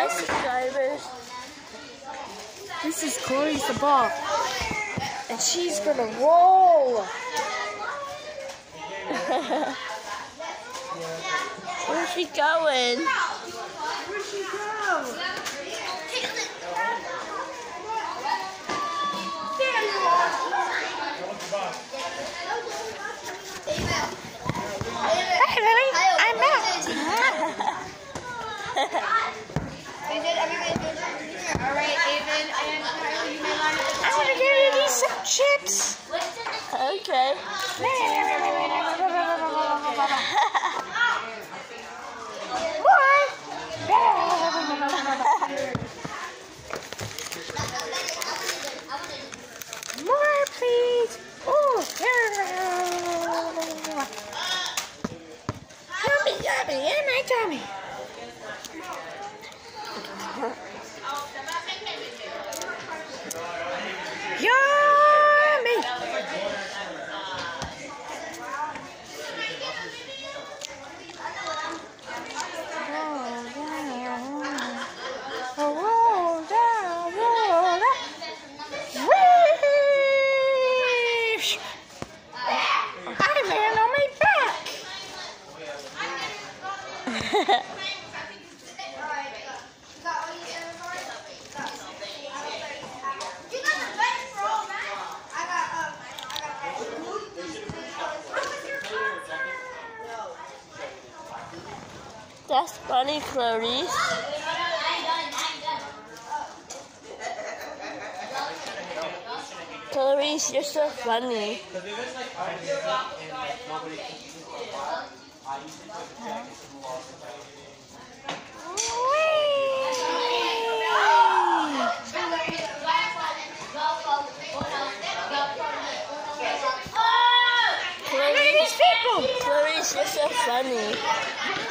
Hi, subscribers. This is Cloryce the ball, and she's gonna roll. Where's she going? Where'd she go? There you are. Hey, Lily, I'm back. Alright, Aiden and Kylie, you may line up. I'm gonna give you these some chips. Okay. More, please. Oh, yummy, yummy, in my tummy. Yummy. Roll down. Whoosh! I land on my back. That's funny, Cloryce. Cloryce, you're so funny. Cloryce, you're so funny.